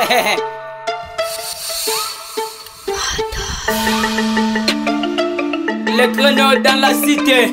Les grenades dans la cité.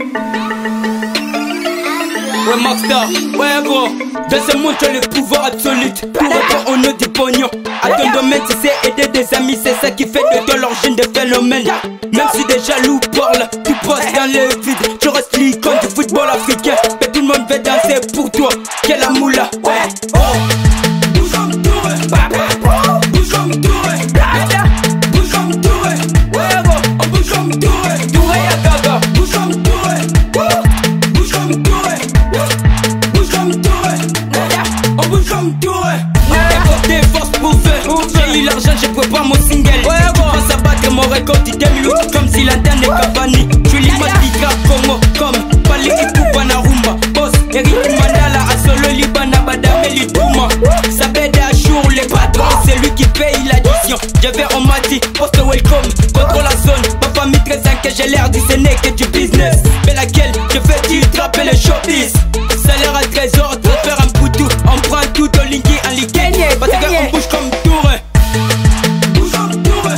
Ouais Maxstar, ouais gros. Dans ce monde tu as le pouvoir absolu. Tout repart au nom du pognon. À ton domaine tu sais aider des amis. C'est ça qui fait de toi l'origine des phénomènes. Même si des jaloux parlent, tu passes dans le vide. Tu restes l'icône du football africain. Mais tout le monde veut danser pour toi. Quelle la moula, ouais. Oh. Bouge comme Touré. Bouge comme Touré. Bouge comme Touré. Ouais gros, on bouge comme Touré. Touré à gaga. Bouge comme Touré. Bouge comme Touré. Bouge comme Touré. On bouge comme Touré. Des forces pour faire. J'ai eu l'argent, j'ai préparé mon single. Ouais gros, on s'abattre mon record du demi. Comme si l'antenne est Cavani. Je suis l'immatica Congo. Comme Pali Ipupa Narumba. Boss, Eric Mandala. Asolo Libana Badame Litouma. Ça bête à jour les patrons. C'est lui qui paye l'addition. Je vais en mati, poste welcome. Contrôle la zone. Ma famille 13 ans que j'ai l'air du Séné que du business. Mais laquelle je fais du trap et le showbiz. Salaire à trésor, transfert en poutou. On prend tout au lingui en liquide. Parce qu'on bouge comme Touré. Bouge comme Touré.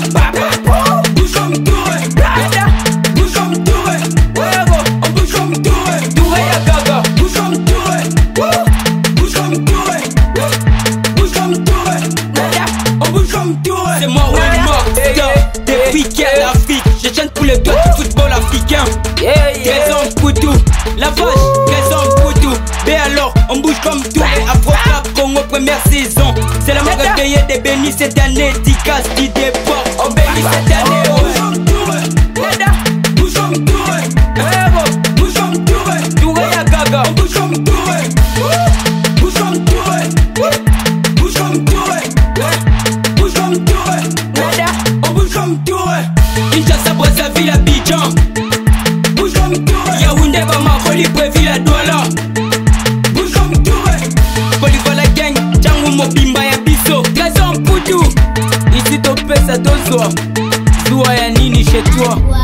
Bouge comme Touré. Bouge comme Touré. Ouais gros, on bouge comme Touré. Touré à gaga. Bouge comme Touré. Bouge comme Touré. Bouge comme Touré. On bouge comme Touré. C'est moi ouais Maxstar. Depuis quelle Afrique, je chante pour le gars du football africain. Raison pour tout. La vache, raison pour tout. Mais alors, on bouge comme Touré. Afro-Rap Congo première saison. C'est la marque cueillie des bénis cette année. Dicas du départ. On bénit cette année. Bouge comme Touré. Bouge comme Touré. Bouge comme Touré. Touré à gaga. On bouge comme Touré. Bouge comme Touré. Bouge comme Touré. Bouge comme Touré. On bouge comme Touré. Kinshasa, Brazzaville, Abidjan. Bouge comme Touré. Yaoundé, Bamako, Libreville, à Douala. Bouge comme Touré. Bolivar la gang, Django Mobimba ya biso. Trésor Poutou. Ici topé ça tozoa. Zoua ya nini chez toi.